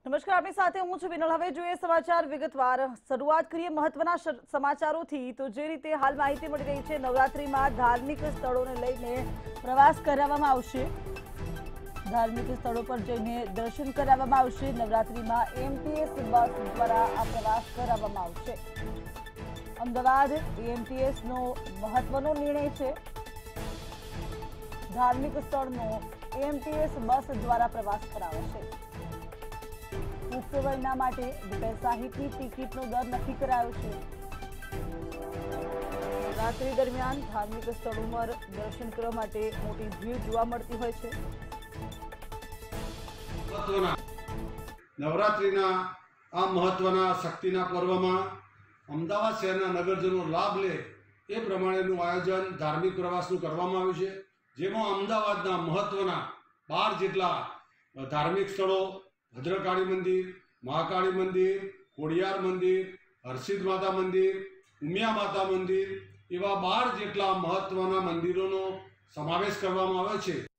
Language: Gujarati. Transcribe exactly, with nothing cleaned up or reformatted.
નમસ્કાર, આપની સાથે હું છું વિનલ। હવે જોઈએ સમાચાર વિગતવાર। શરૂઆત કરીએ મહત્વના સમાચારોથી। તો જે રીતે હાલ માહિતી મળી રહી છે, નવરાત્રીમાં ધાર્મિક સ્થળોને લઈને પ્રવાસ કરાવવામાં આવશે। ધાર્મિક સ્થળો પર જઈને દર્શન કરાવવામાં આવશે। નવરાત્રીમાં એમટીએસ બસ દ્વારા આ પ્રવાસ કરાવવામાં આવશે। અમદાવાદ એમટીએસનો મહત્વનો નિર્ણય છે। ધાર્મિક સ્થળનો એમટીએસ બસ દ્વારા પ્રવાસ કરાવશે। પુખ્ત વયના માટે રૂપિયા સાહીઠની ટિકિટનો દર નક્કી કરાયો છે। રાત્રિ દરમિયાન ધાર્મિક સ્થળો પર દર્શન કરવા માટે મોટી ભીડ જોવા મળતી હોય છે। નવરાત્રીના આ મહત્વના શક્તિના પર્વમાં અમદાવાદ શહેરના નગરજનો લાભ લે એ પ્રમાણેનું આયોજન ધાર્મિક પ્રવાસનું કરવામાં આવ્યું છે, જેમાં અમદાવાદના મહત્વના બાર જેટલા ધાર્મિક સ્થળો, ભદ્રકાળી મંદિર, મહાકાળી મંદિર, ખોડિયાર મંદિર, હરસિદ્ધ માતા મંદિર, ઉમિયા માતા મંદિર એવા બાર જેટલા મહત્વના મંદિરોનો સમાવેશ કરવામાં આવ્યો છે।